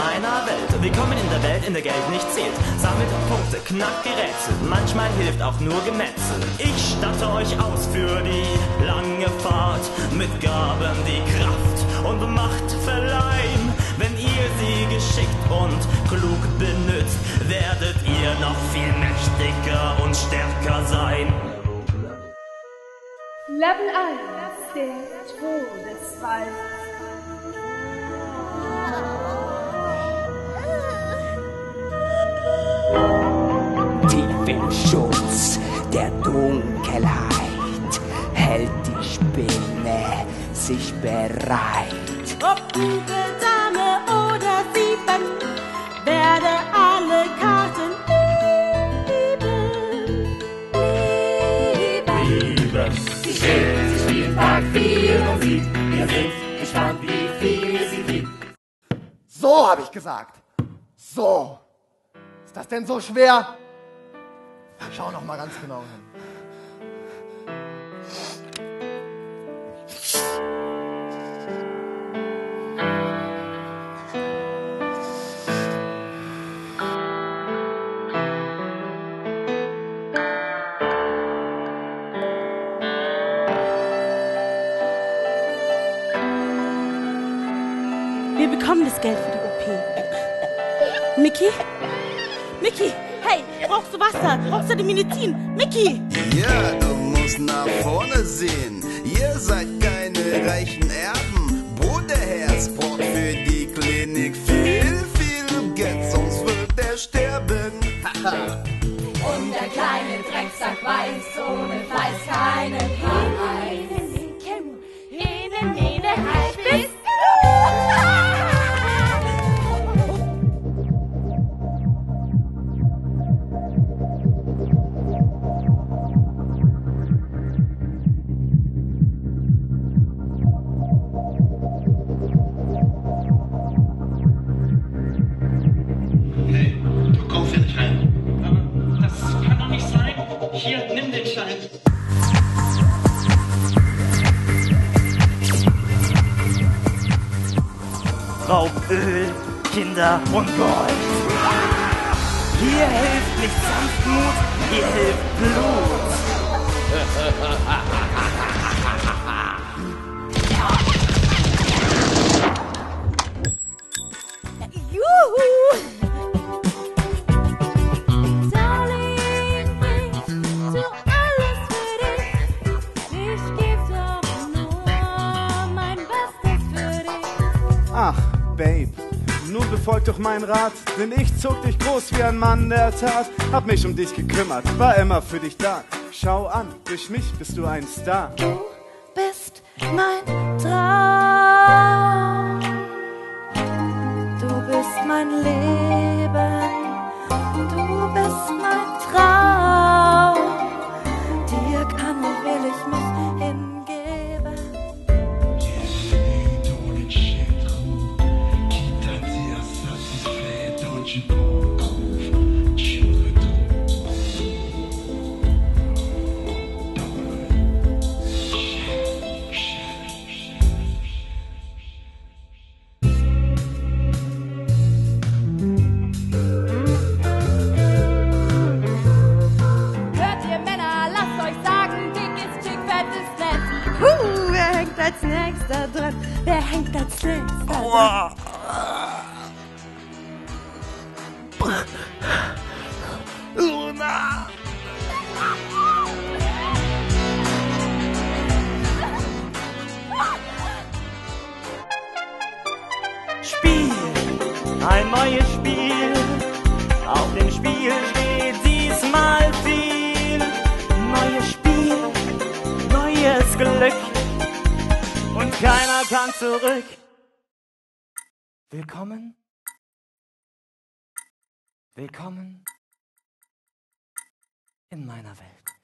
meiner Welt. Willkommen in der Welt, in der Geld nicht zählt. Sammelt Punkte, knackt die Rätsel, manchmal hilft auch nur Gemetzel. Ich statte euch aus für die lange Fahrt, mit Gaben die Kraft und Macht verleihen. Wenn ihr sie geschickt und klug benützt, werdet ihr noch viel mächtiger und stärker sein. Level 1, der Todeswald. Tief im Schutz der Dunkelheit hält die Spinne sich bereit. Ob Bube, Dame oder Sieben, werde alle Karten Liebe. Sie spielt Tag 4 und sieht, wir sind gespannt, wie viel sie kriegt. So, habe ich gesagt. So. Ist das denn so schwer? Schau noch mal ganz genau hin. Wir bekommen das Geld für die OP. Mickey? Mickey, hey, brauchst du Wasser? Brauchst du die Medizin? Mickey! Ja, du musst nach vorne sehen. Ihr seid keine reichen Erben. Bruderherz braucht für die Klinik viel, viel Geld, sonst wird er sterben. Und der kleine Drecksack weiß, ohne Fleiß keinen Preis. Halt bist Hey, du kommst hier nicht rein. Aber das kann doch nicht sein. Hier, nimm den Schein. Rauböl, Kinder und Gold. Hier hilft nicht Sanftmut, hier hilft Blut. Juhu! Ach, Babe, nun befolg doch meinen Rat, denn ich zog dich groß wie ein Mann der Tat. Hab mich um dich gekümmert, war immer für dich da. Schau an, durch mich bist du ein Star. Du bist mein Traum. Du bist mein Leben. Du bist mein Traum. Dir kann und will ich mich hingeben. Hört ihr Männer, lasst euch sagen, dick ist schick, fett ist nett. Wer hängt als nächster dran? Wer hängt als nächster dran? Luna! Spiel, ein neues Spiel. Auf dem Spiel steht diesmal viel. Neues Spiel, neues Glück. Und keiner kann zurück. Willkommen. Willkommen in meiner Welt.